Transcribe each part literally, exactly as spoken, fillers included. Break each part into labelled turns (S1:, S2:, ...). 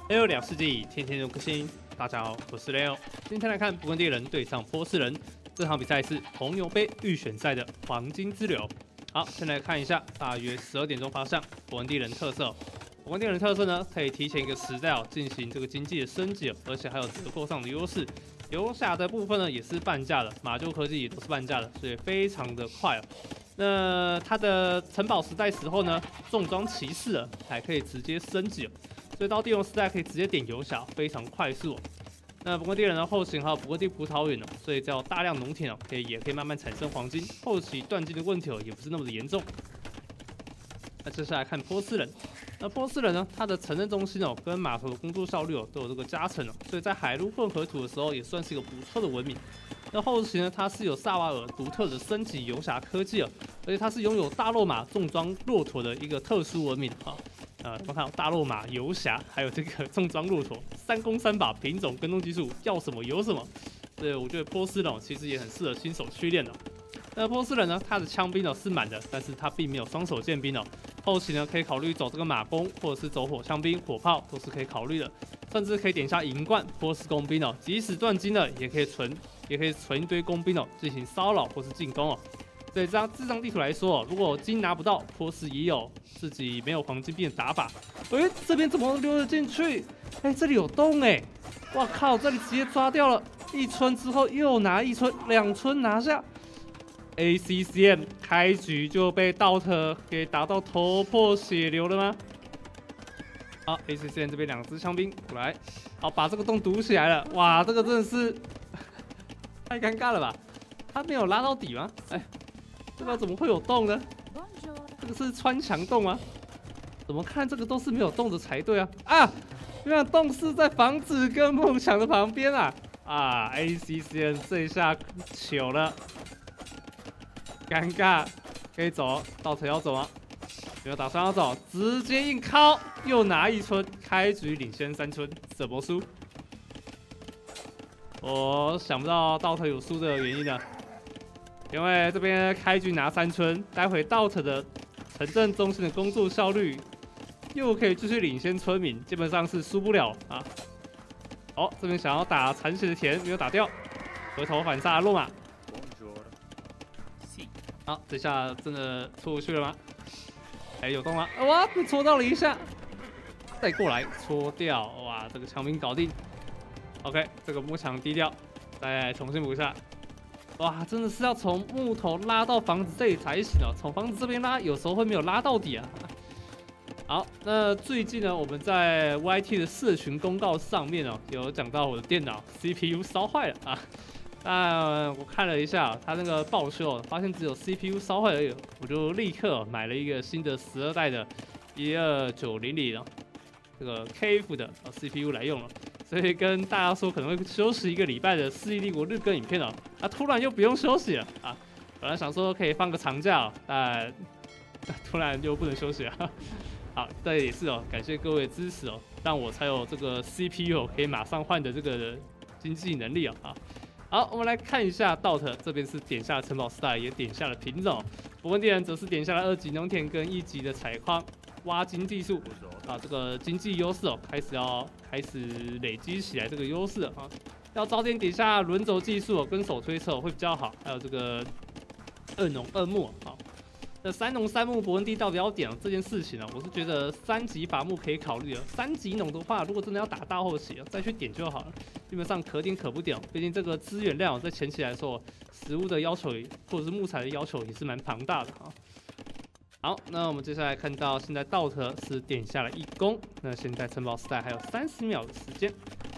S1: Leo 两世纪，天天有更新。大家好，我是 Leo。今天来看勃艮第人对上波斯人，这场比赛是红牛杯预选赛的黄金之流。好，先来看一下，大约十二点钟发上勃艮第人特色。勃艮第人特色呢，可以提前一个时代哦进行这个经济的升级，而且还有折扣上的优势。游侠的部分呢也是半价的，马厩科技也都是半价的，所以非常的快哦。那它的城堡时代时候呢，重装骑士了还可以直接升级哦。所以到帝王时代可以直接点游侠，非常快速、哦。那勃艮第人的后勤还有勃艮第葡萄园哦，所以只要大量农田哦，可以也可以慢慢产生黄金，后期断金的问题哦也不是那么的严重。那接下来看波斯人，那波斯人呢，它的城镇中心哦跟码头的工作效率哦都有这个加成哦，所以在海陆混合土的时候也算是一个不错的文明。那后期呢，它是有萨瓦尔独特的升级游侠科技哦，而且它是拥有大肉马重装骆驼的一个特殊文明啊。呃，我们看大肉马、游侠，还有这个重装骆驼，三攻三把品种跟踪技术，要什么有什么。所以我觉得波斯人其实也很适合新手去练的。那波斯人呢，他的枪兵哦是满的，但是他并没有双手剑兵哦。后期呢可以考虑走这个马弓，或者是走火枪兵、火炮都是可以考虑的，甚至可以点下银冠波斯工兵哦，即使断金了也可以存，也可以存一堆工兵哦进行骚扰或是进攻哦。所以这张这张地图来说，如果金拿不到，波斯也有自己没有黄金兵的打法。哎、欸，这边怎么溜得进去？哎、欸，这里有洞哎、欸！哇靠，这里直接抓掉了一村之后又拿一村，两村拿下。A C C M 开局就被道特给打到头破血流了吗？好 ，A C C M 这边两支枪兵过来，好把这个洞堵起来了。哇，这个真的是太尴尬了吧？他没有拉到底吗？哎。这个怎么会有洞呢？这个是穿墙洞吗？怎么看这个都是没有洞的才对啊！啊，原来洞是在房子跟梦想的旁边啊！啊 ，A C C N 这一下糗了，尴尬，可以走，稻草要走吗？没有打算要走，直接硬靠，又拿一村，开局领先三村，怎么输？我想不到稻草有输的原因呢。因为这边开局拿三村，待会道特的城镇中心的工作效率又可以继续领先村民，基本上是输不了啊。哦，这边想要打残血的田没有打掉，回头反杀落马。好，这下真的戳过去了吗？哎，有洞吗？哇，被戳到了一下，再过来戳掉，哇，这个强兵搞定。OK， 这个木墙低调，再重新补一下。哇，真的是要从木头拉到房子这里才行哦，从房子这边拉，有时候会没有拉到底啊。好，那最近呢，我们在 Y T 的社群公告上面哦，有讲到我的电脑 C P U 烧坏了啊。那我看了一下，它那个报修，发现只有 C P U 烧坏而已，我就立刻买了一个新的十二代的一二九零零这个 K F 的 C P U 来用了。所以跟大家说可能会休息一个礼拜的《世纪帝国》日更影片哦，啊，突然又不用休息了啊！本来想说可以放个长假、哦，但突然又不能休息了。好，这也是哦，感谢各位的支持哦，让我才有这个 C P U 可以马上换的这个经济能力哦。啊，好，我们来看一下 D O T 这边是点下了城堡时代，也点下了品种，勃艮第人则是点下了二级农田跟一级的采矿。挖金技术啊，这个经济优势哦，开始要开始累积起来这个优势啊，要早点点下轮轴技术哦，跟手推车会比较好，还有这个二农二木啊，那三农三木勃艮第到底要点这件事情呢、啊？我是觉得三级伐木可以考虑了，三级农的话，如果真的要打大后期再去点就好了，基本上可点可不点，毕竟这个资源量在前期来说，食物的要求或者是木材的要求也是蛮庞大的啊。好，那我们接下来看到现在道特是点下了一攻，那现在城堡时代还有三十秒的时间。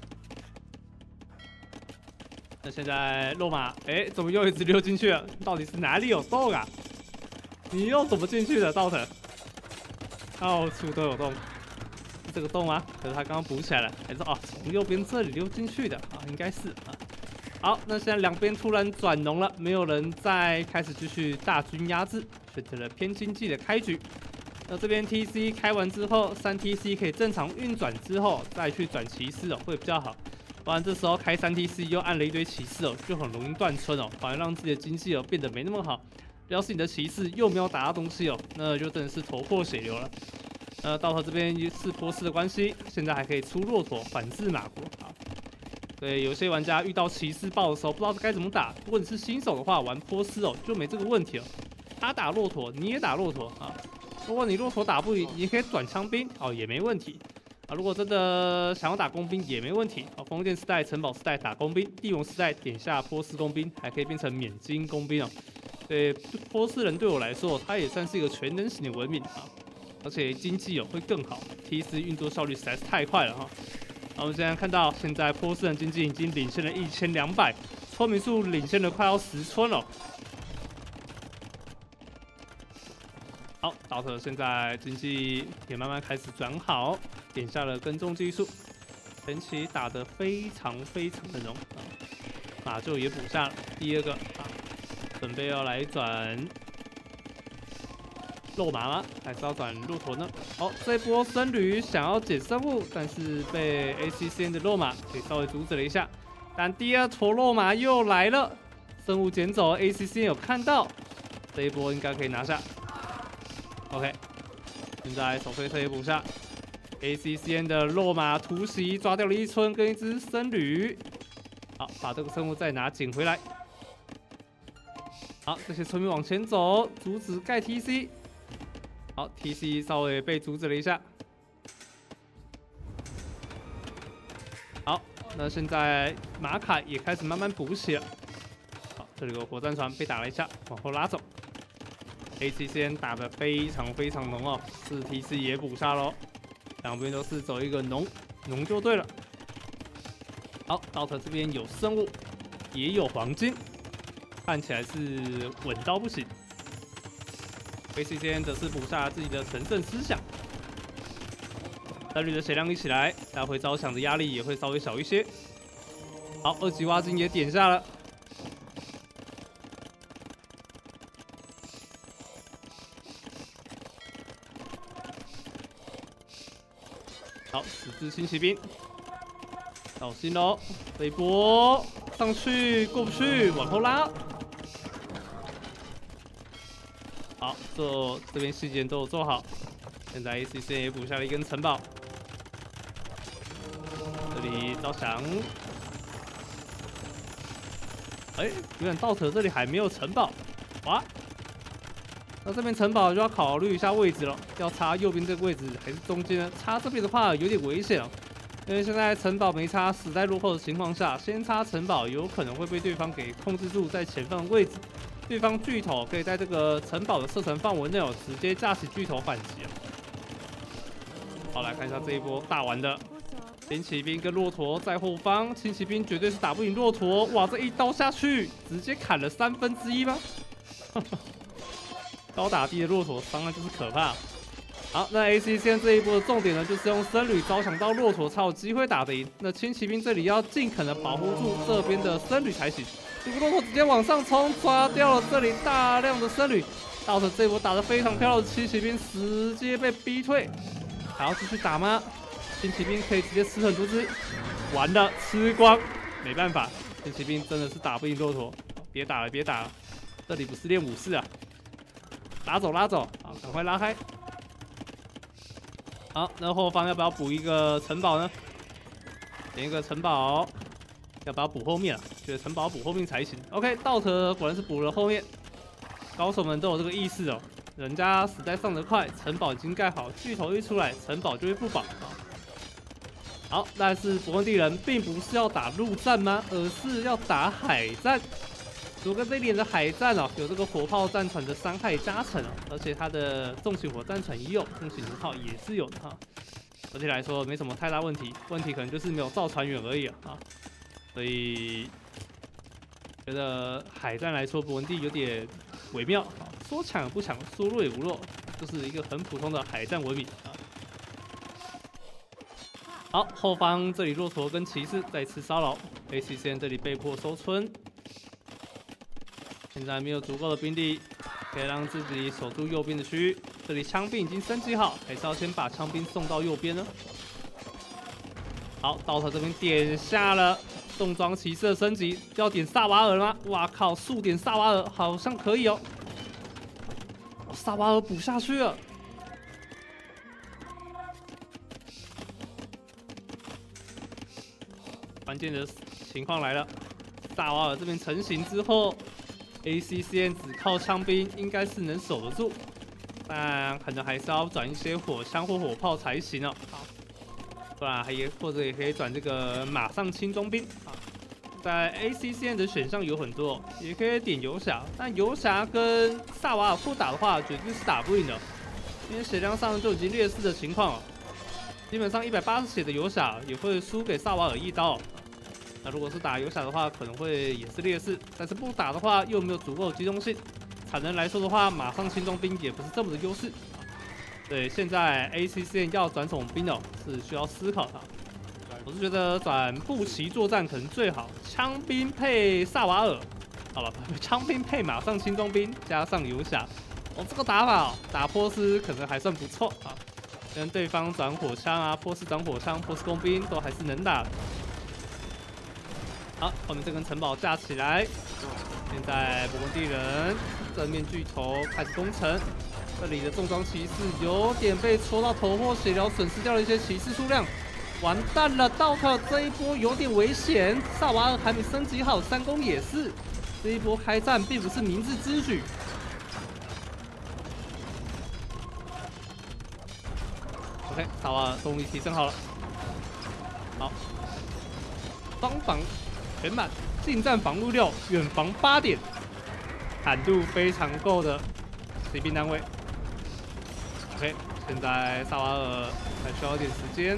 S1: 那现在落马，哎，怎么又一直溜进去了？到底是哪里有洞啊？你又怎么进去的，道特？到处都有洞，是这个洞吗？可是他刚刚补起来了，还是哦从右边这里溜进去的啊？应该是啊。好，那现在两边突然转农了，没有人再开始继续大军压制，选择了偏经济的开局。那这边 T C 开完之后，三 T C 可以正常运转之后，再去转骑士哦，会比较好。不然这时候开三 T C 又按了一堆骑士哦，就很容易断村哦，反而让自己的经济哦变得没那么好。要是你的骑士又没有打到东西哦，那就真的是头破血流了。 呃，道特这边是波斯的关系，现在还可以出骆驼反制马国啊。对，有些玩家遇到骑士豹的时候，不知道该怎么打。如果你是新手的话，玩波斯哦就没这个问题了。他打骆驼，你也打骆驼啊。如果你骆驼打不赢，你可以转枪兵哦，也没问题啊。如果真的想要打工兵也没问题啊。封建时代、城堡时代打工兵，帝王时代点下波斯工兵，还可以变成免金工兵哦。对，波斯人对我来说，他也算是一个全能型的文明啊。而且经济哦会更好 ，T 四运作效率实在是太快了哈。那我们现在看到，现在波斯人经济已经领先了一千两百，村民数领先了快要十村了。好，道特现在经济也慢慢开始转好，点下了耕种技术，前期打得非常非常的浓啊，马厩也补下了第二个啊，准备要来转。肉马吗？还是要转骆驼呢？哦，这一波僧侣想要捡生物，但是被 A C C N 的肉马给稍微阻止了一下。但第二坨肉马又来了，生物捡走 ，A C C N 有看到，这一波应该可以拿下。OK， 现在手推车也补下 ，A C C N 的肉马突袭抓掉了一村跟一只僧侣。好，把这个生物再拿捡回来。好，这些村民往前走，阻止盖 T C。好 ，T C 稍微被阻止了一下。好，那现在马凯也开始慢慢补血了。好，这里有个火战船被打了一下，往后拉走。A C C N 打得非常非常浓哦，四 T C 也补下喽，两边都是走一个浓浓就对了。好，道特这边有生物，也有黄金，看起来是稳到不行。A C C N 则是补下自己的神圣思想，单率的血量一起来，来回招降的压力也会稍微小一些。好，二级挖金也点下了。好，十只新骑兵，小心喽！这一波上去过不去，往后拉。好，做这边细节都有做好。现在 A C C 也补下了一根城堡，这里招降。哎，原来道特这里还没有城堡，哇！那这边城堡就要考虑一下位置了，要插右边这个位置还是中间呢？插这边的话有点危险哦，因为现在城堡没插，时代落后的情况下，先插城堡有可能会被对方给控制住在前方的位置。对方巨头可以在这个城堡的射程范围内哦，直接架起巨头反击啊！好，来看一下这一波大玩的轻骑兵跟骆驼在后方，轻骑兵绝对是打不赢骆驼。哇，这一刀下去，直接砍了三分之一吗？高打低的骆驼伤害就是可怕。好，那 A C C N 这一波的重点呢，就是用僧侣招降到骆驼才有机会打得赢。那轻骑兵这里要尽可能保护住这边的僧侣才行。这个骆驼直接往上冲，抓掉了这里大量的僧侣。道特这一波打得非常漂亮的轻骑兵直接被逼退，还要继续打吗？轻骑兵可以直接吃很多只，完了吃光，没办法，轻骑兵真的是打不赢骆驼。别打了，别打了，这里不是练武士啊！拉走，拉走，好，赶快拉开。好，那后方要不要补一个城堡呢？点一个城堡。要不要补后面啊？觉得城堡补后面才行。OK， 道特果然是补了后面，高手们都有这个意识哦。人家时代上得快，城堡已经盖好，巨头一出来，城堡就会不保啊。好，但是勃艮第人并不是要打陆战吗？而是要打海战。祖格这一点的海战哦，有这个火炮战船的伤害加成哦，而且它的重型火战船也有，重型弩炮也是有的哈。而且来说没什么太大问题，问题可能就是没有造船员而已啊。所以觉得海战来说，勃艮第有点微妙，说强也不强，说弱也不弱，就是一个很普通的海战文明啊。好，后方这里骆驼跟骑士再次骚扰 ，A C C N 这里被迫收村，现在没有足够的兵力可以让自己守住右边的区域。这里枪兵已经升级好，还是要先把枪兵送到右边呢？好，道特这边点下了。重装骑士的升级要点萨瓦尔吗？哇靠，速点萨瓦尔好像可以哦。萨瓦尔补下去了， 关键的情况来了，萨瓦尔这边成型之后 ，A C C N 只靠枪兵应该是能守得住，但可能还是要转一些火枪或火炮才行哦。好，不然还也或者也可以转这个马上轻装兵啊。在 A C C N 的选项有很多，也可以点游侠，但游侠跟萨瓦尔互打的话，绝对是打不赢的，因为血量上就已经劣势的情况了。 基本上一百八十血的游侠也会输给萨瓦尔一刀。那如果是打游侠的话，可能会也是劣势，但是不打的话又没有足够的机动性。产能来说的话，马上轻装兵也不是这么的优势。对，现在 A C C N 要转什么兵哦，是需要思考的。我是觉得转步骑作战可能最好，枪兵配萨瓦尔，好了，枪兵配马上轻装兵加上游侠，哦，这个打法哦，打波斯可能还算不错啊。 跟对方转火枪啊，波斯转火枪，波斯工兵都还是能打的。好，后面这根城堡架起来，现在勃艮第人正面巨头开始攻城，这里的重装骑士有点被戳到头破血流，损失掉了一些骑士数量，完蛋了 ！D O T 这一波有点危险，萨瓦尔还没升级好，三攻也是，这一波开战并不是明智之举。 OK， 萨瓦尔动力提升好了，好，双防全满，近战防御六，远防八点，坦度非常够的骑兵单位。OK， 现在萨瓦尔还需要一点时间。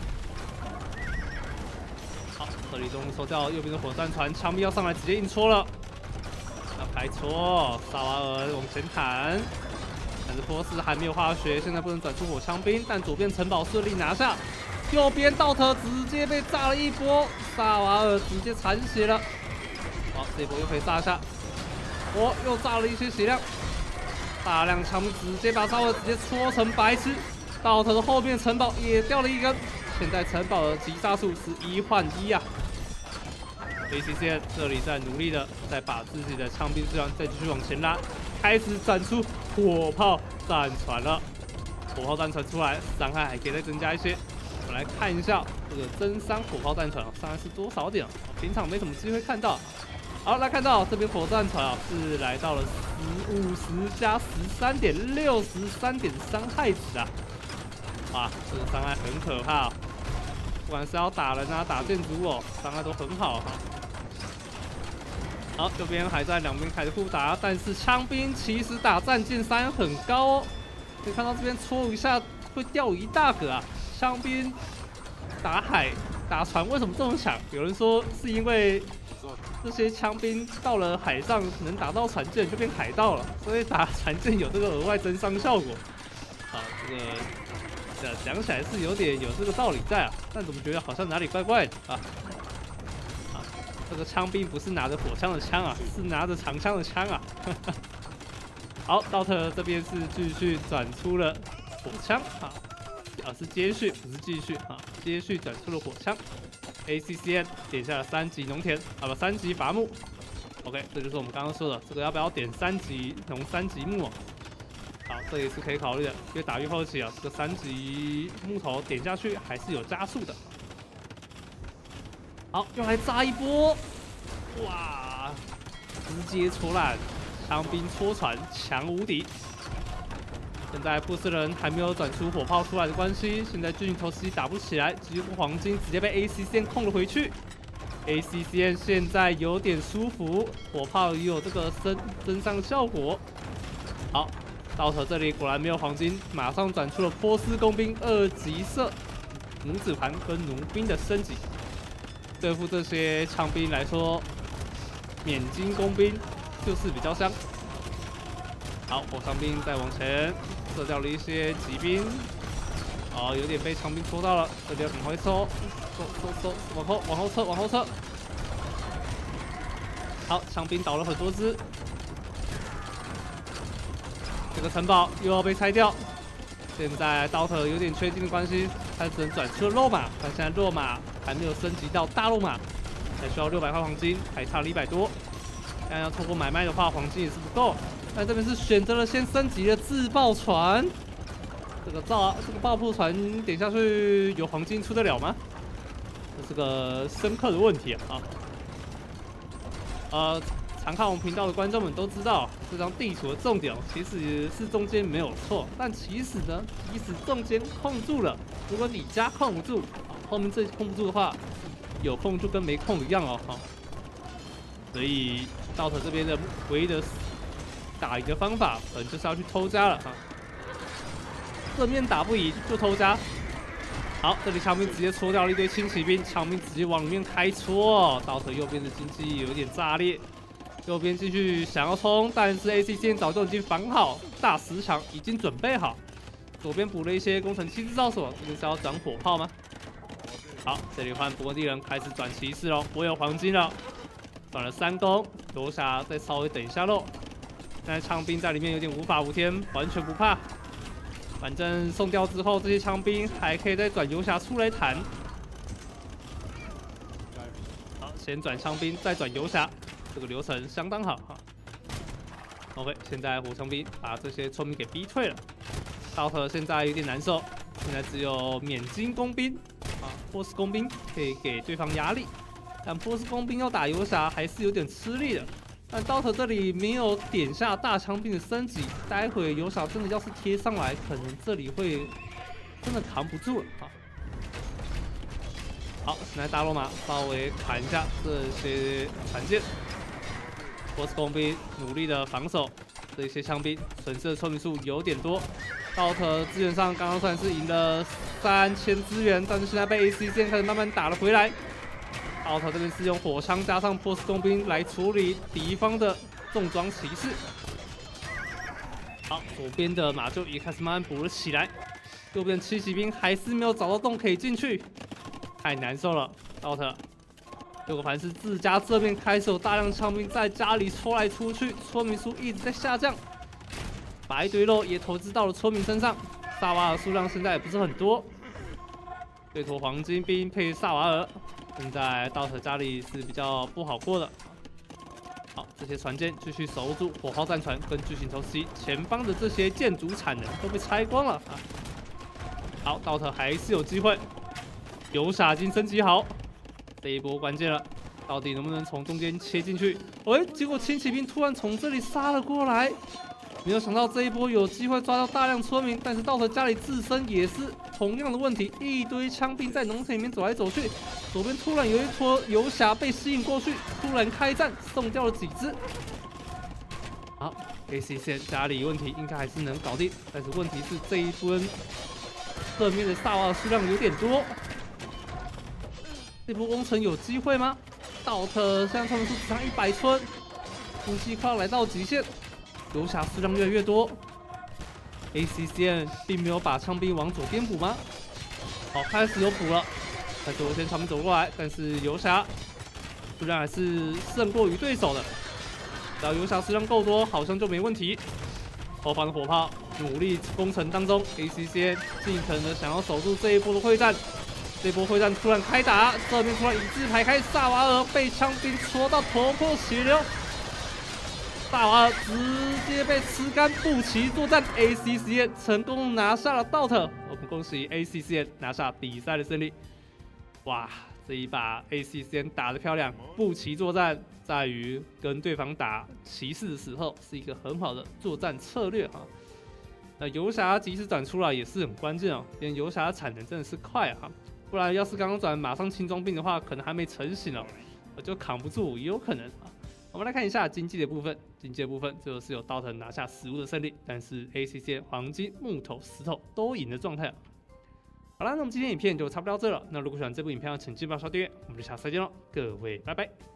S1: 好，这里终于收掉右边的火战船，枪兵要上来，直接硬戳了。要开戳，萨瓦尔往前弹。 但是波斯还没有化学，现在不能转出火枪兵，但左边城堡顺利拿下，右边道特直接被炸了一波，萨瓦尔直接残血了。好，这一波又可以炸一下，我又炸了一些血量，大量枪兵直接把萨瓦尔直接戳成白痴，道特的后面城堡也掉了一根，现在城堡的击杀数是一换一啊。A C C N 这里在努力的在把自己的枪兵数量再继续往前拉。 开始展出火炮战船了，火炮战船出来，伤害还可以再增加一些。我们来看一下这个真伤火炮战船伤害是多少点，平常没什么机会看到。好，来看到这边火战船啊是来到了五十加十三点六十三点伤害值啊，哇，这个伤害很可怕啊！不管是要打人啊、打建筑哦，伤害都很好哈。 好，这边还在两边开始互打，但是枪兵其实打战舰三很高哦，可以看到这边戳一下会掉一大个啊。枪兵打海打船为什么这么强？有人说是因为这些枪兵到了海上能打到船舰就变海盗了，所以打船舰有这个额外增伤效果。啊，这个这讲起来是有点有这个道理在啊，但怎么觉得好像哪里怪怪的啊？ 这个枪兵不是拿着火枪的枪啊，是拿着长枪的枪啊。好，道特这边是继续转出了火枪啊，啊是接续，不是继续啊，接续转出了火枪。A C C N 点下了三级农田，啊不，三级伐木。OK， 这就是我们刚刚说的，这个要不要点三级农三级木、哦？好，这也是可以考虑的，越打越后期啊，这个三级木头点下去还是有加速的。 好，又来炸一波，哇！直接戳烂，枪兵戳船，强无敌。现在波斯人还没有转出火炮出来的关系，现在巨头实际打不起来，几乎黄金直接被 A C C N 控了回去。A C C N 现在有点舒服，火炮也有这个增增伤的效果。好，道特这里果然没有黄金，马上转出了波斯工兵二级色弩子盘跟弩兵的升级。 对付这些枪兵来说，免金工兵就是比较香。好，火枪兵再往前射掉了一些骑兵，哦，有点被枪兵戳到了，这里要赶快收，收收收，往后往后撤，往后撤。好，枪兵倒了很多只，这个城堡又要被拆掉。现在刀特有点缺金的关系，他只能转出了肉马，但现在肉马还没有升级到大肉马，还需要六百块黄金，还差了一百多。但要透过买卖的话，黄金也是不够。但这边是选择了先升级了自爆船，这个造这个爆破船点下去有黄金出得了吗？ 这是个深刻的问题啊。呃，常看我们频道的观众们都知道，这张地图的重点其实是中间没有错，但其实呢，即使中间控住了，如果你家控不住，后面这控不住的话，有控就跟没控一样哦。哈，所以道特这边的唯一的打赢的方法，可能就是要去偷家了啊。正面打不赢就偷家。好，这里枪兵直接戳掉了一堆轻骑兵，枪兵直接往里面开戳。道特右边的经济有点炸裂，右边继续想要冲，但是 A C C 早就已经防好，大石墙已经准备好。左边补了一些工程器制造所，这个是要转火炮吗？好，这里换勃艮第人开始转骑士喽，我有黄金了，转了三攻，游侠再稍微等一下喽。但是枪兵在里面有点无法无天，完全不怕。反正送掉之后，这些枪兵还可以再转游侠出来弹。好，先转枪兵，再转游侠，这个流程相当好哈。OK， 现在火枪兵把这些村民给逼退了。道特现在有点难受，现在只有免金工兵啊，波斯工兵可以给对方压力，但波斯工兵要打游侠还是有点吃力的。但刀特这里没有点下大枪兵的升级，待会游侠真的要是贴上来，可能这里会真的扛不住了啊！好，现在大罗马稍微砍一下这些船舰，波斯工兵努力的防守这些枪兵，损失的村民数有点多。刀特资源上刚刚算是赢了三千资源，但是现在被 A C 线开始慢慢打了回来。道特这边是用火枪加上波斯工兵来处理敌方的重装骑士。好，左边的马厩也开始慢慢补了起来，右边轻骑兵还是没有找到洞可以进去，太难受了。道特，结果凡是自家这边开始有大量枪兵在家里戳来戳去，村民数一直在下降，把一堆肉也投资到了村民身上。萨瓦尔数量现在也不是很多，对头黄金兵配萨瓦尔。现在道特家里是比较不好过的。好，这些船舰继续守住火炮战船跟巨型头 C， 前方的这些建筑产能都被拆光了啊。好，道特还是有机会，游侠已经升级好，这一波关键了，到底能不能从中间切进去？喂，结果轻骑兵突然从这里杀了过来。没有想到这一波有机会抓到大量村民，但是道特家里自身也是同样的问题，一堆枪兵在农田里面走来走去。左边突然有一坨游侠被吸引过去，突然开战，送掉了几只。好 ，A C 线家里问题应该还是能搞定，但是问题是这一波侧面的萨瓦尔数量有点多，这波工程有机会吗？道特现在村民数只剩一百村，经济快要来到极限。游侠数量越来越多 ，A C C N 并没有把枪兵往左边补吗？好，开始有补了，开始我先枪兵走过来，但是游侠数量还是胜过于对手的。只要游侠数量够多，好像就没问题。后方的火炮努力攻城当中 ，A C C N 尽可能的想要守住这一波的会战。这波会战突然开打，这边突然一字排开，萨瓦尔被枪兵戳到头破血流。萨瓦尔直接被吃干，步骑作战 ，A C C N 成功拿下了道特。我们恭喜 A C C N 拿下比赛的胜利。哇，这一把 A C C N 打得漂亮，步骑作战在于跟对方打骑士的时候是一个很好的作战策略哈。那游侠及时转出来也是很关键哦，因为游侠的产能真的是快啊，不然要是刚刚转马上轻装兵的话，可能还没成型哦，我就扛不住，也有可能啊。我们来看一下经济的部分，经济的部分最后是有道特拿下食物的胜利，但是 A C C N 黄金、木头、石头都赢的状态。好了，那我们今天影片就差不多到这了。那如果喜欢这部影片，请记得刷订阅，我们就下次再见喽，各位拜拜。